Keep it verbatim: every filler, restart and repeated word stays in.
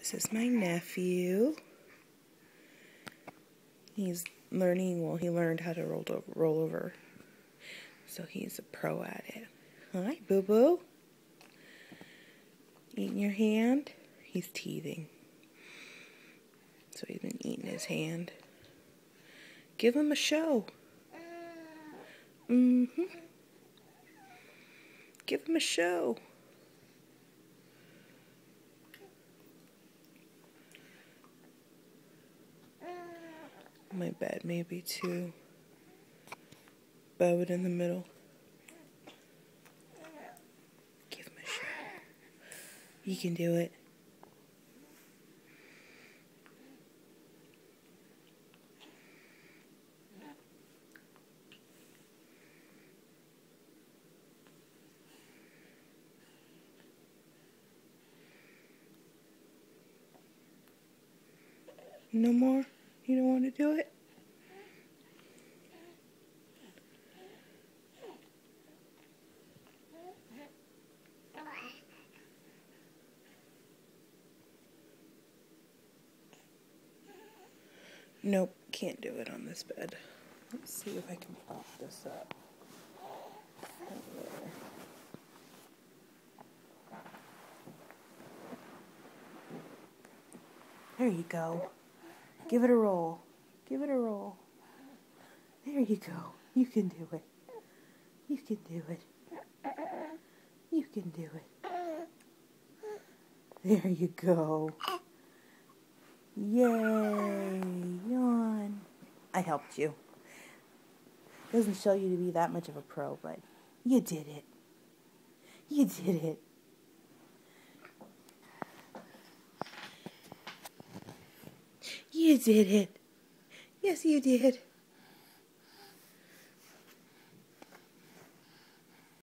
This is my nephew. He's learning, well, he learned how to roll, over, roll over. So he's a pro at it. Hi, boo-boo. Eating your hand? He's teething. So he's been eating his hand. Give him a show. Mm-hmm. Give him a show. My bed may be too bowed in the middle. Give him a show. You can do it. No more? You don't want to do it? Nope, can't do it on this bed. Let's see if I can prop this up. There you go. Give it a roll. Give it a roll. There you go. You can do it. You can do it. You can do it. There you go. Yay. Yawn. I helped you. Doesn't show you to be that much of a pro, but you did it. You did it. You did it. Yes, you did.